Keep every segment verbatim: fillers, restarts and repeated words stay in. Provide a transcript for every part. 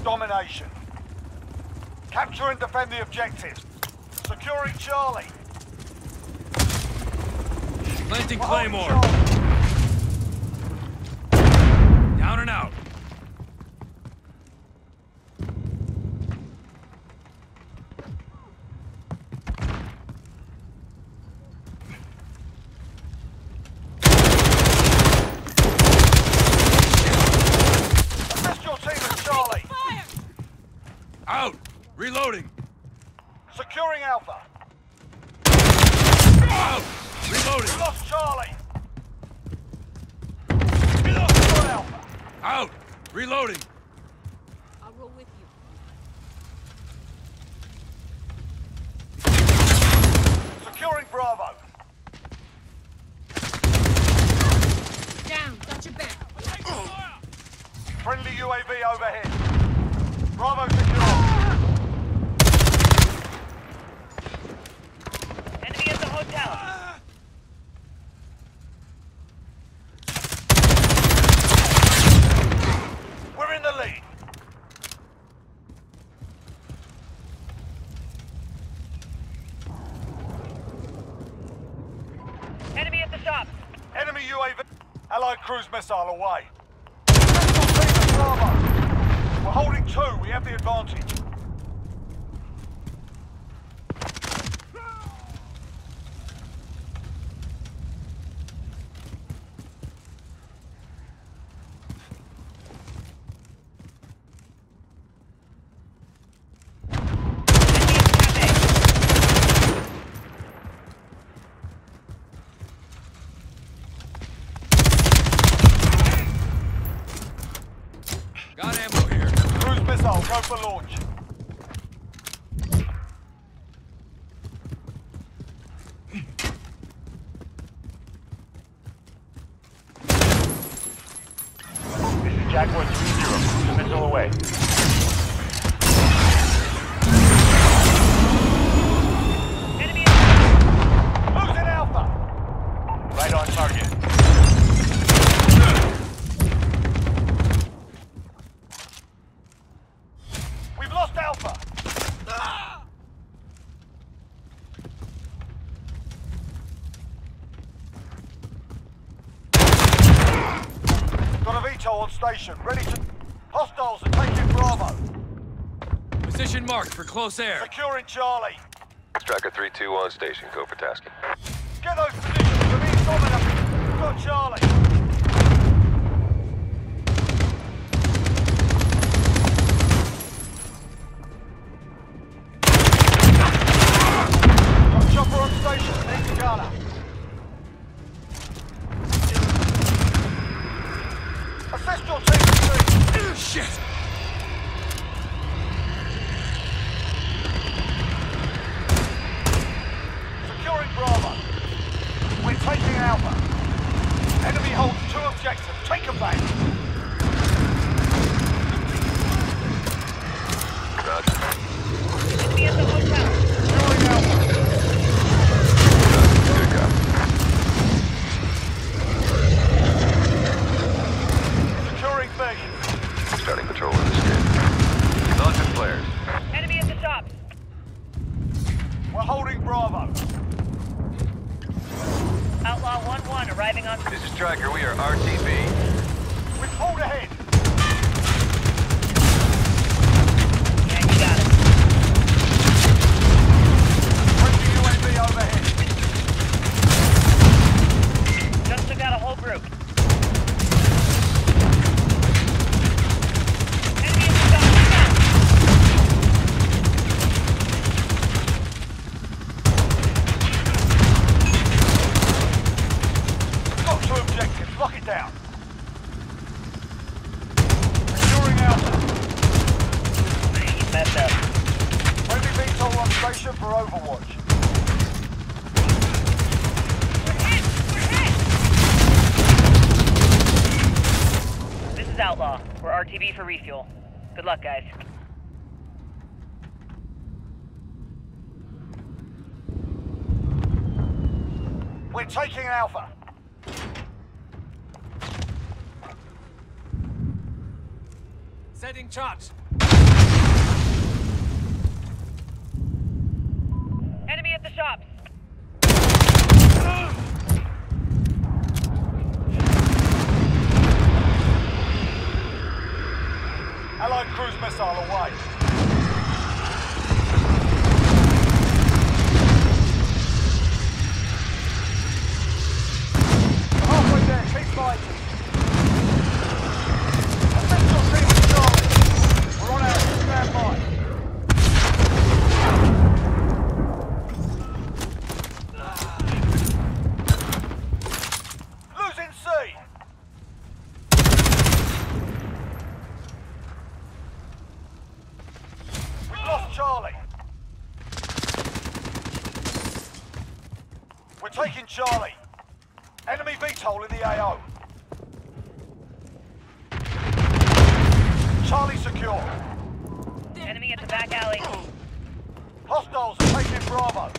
domination. Capture and defend the objectives. Securing Charlie. Planting We're Claymore. holding Charlie. Down and out. Assist your team at Charlie. Out. Reloading. Securing Alpha. Out. Reloading. We lost Charlie. We lost Alpha. Out. Reloading. I'll roll with you. Securing Bravo. Down, got your back. Friendly U A V overhead. Bravo secure. Enemy at the hotel. We're in the lead. Enemy at the shop. Enemy U A V. Allied cruise missile away. Central team at Bravo. We're holding two. We have the advantage. Got ammo here. Cruise missile, go for launch. This is Jaguar three zero. Cruise missile away. Enemy at Losing Alpha. Right on target. We've lost Alpha. Got a V TOL on station, ready to... Hostiles are taking Bravo. Position marked for close air. Securing Charlie. Striker three two on station, go for tasking. Get those positions, we're being dominated. We've got Charlie. Got chopper on station, need to gunner. Assist your team at three. Shit. Securing Bravo. We're taking Alpha. Enemy holds two objectives. Take them back. Roger. enemy at the hotel. Securing Alpha. Good copy. Securing B. Starting patrol in the skin. Launching flares. Enemy at the shop. We're holding Bravo. Outlaw one one arriving on... This is Striker, we are R T B. We've pulled ahead. Yeah, you got it. Friendly U A V overhead. Just took out a whole group. Enemy at the shop. Got two objectives. Lock it down. Securing Alpha. You messed up. Friendly V TOL on station for Overwatch. This is Outlaw. We're R T B for refuel. Good luck, guys. We're taking Alpha. Setting charge. missile away. We're halfway there, keep fighting. Essential team is Charlie. We're on out, stand by. Losing C. We've lost Charlie. We're taking Charlie. Enemy V TOL in the A O. Charlie secure. Enemy at the back alley. Hostiles are taking Bravo.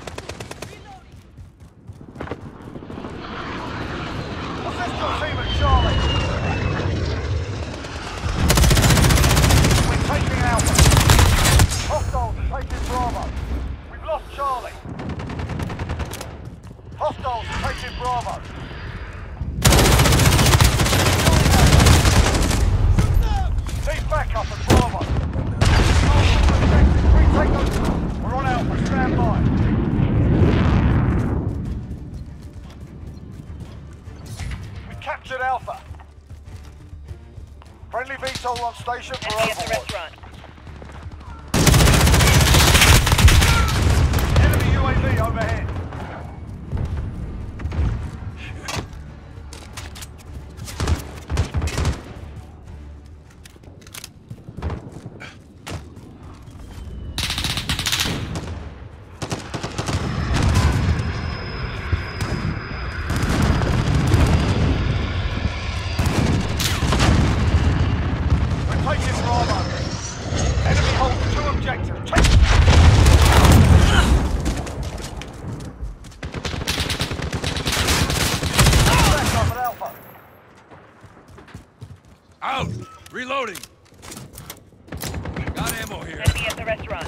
Essential team at Charlie. We're taking Alpha. Hostiles are taking Bravo. We've lost Charlie. Hostiles are taking Bravo. Team backup at Bravo. Retake those. We're on Alpha, stand by. We captured Alpha. Friendly V TOL on station for Enemy at the Overwatch. restaurant. Enemy U A V overhead. We're taking Bravo. Enemy holds two objectives. Take back up at Alpha. Out! Reloading! Got ammo here. Enemy at the restaurant.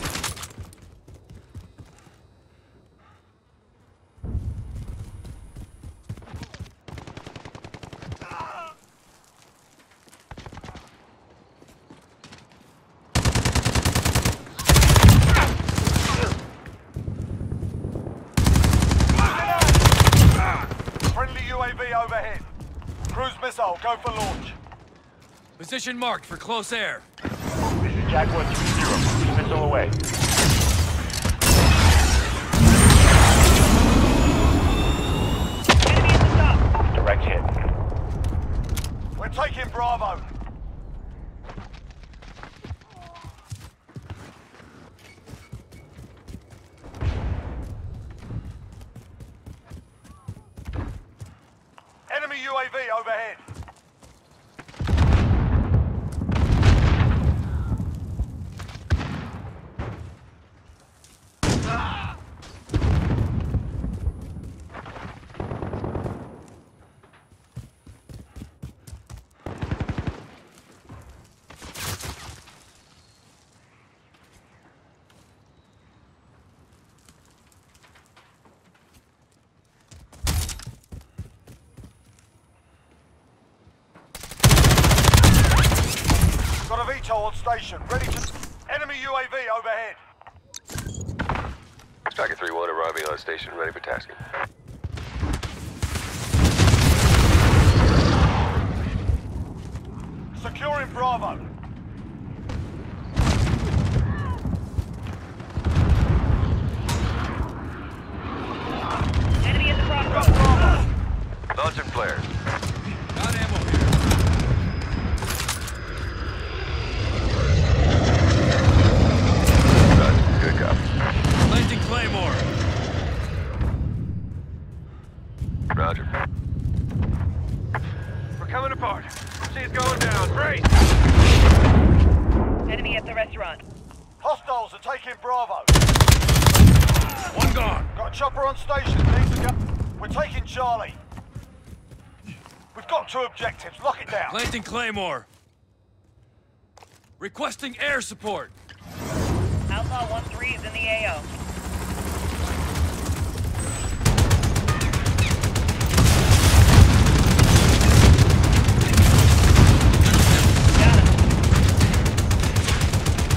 Friendly U A V overhead. Cruise missile, go for launch. Position marked for close air. This is Jaguar three zero. Cruise missile away. Enemy at the top. Direct hit. We're taking Bravo. Enemy U A V overhead. Got a V TOL on station, ready to... Enemy U A V overhead. Striker three one arriving on station, ready for tasking. Securing Bravo. Enemy at the Got crossroads. Bravo. Launching flares. Got ammo here. Roger, good copy. Planting Claymore. Roger. We're coming apart. She's going down. Brace. Enemy at the restaurant. Hostiles are taking Bravo. One gone. Got a chopper on station. Need to go. We're taking Charlie. We've got two objectives. Lock it down. Planting Claymore. Requesting air support. Outlaw one three is in the A O. Got him.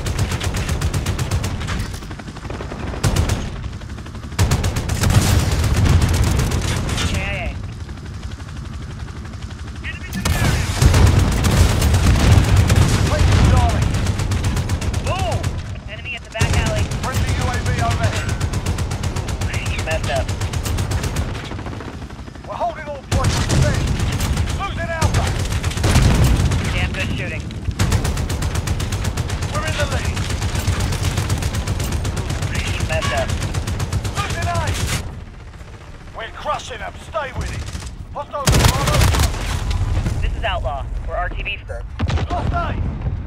suspect. Lost A!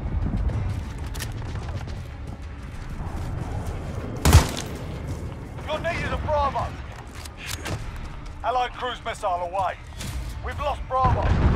You're needed at Bravo. Allied cruise missile away. We've lost Bravo.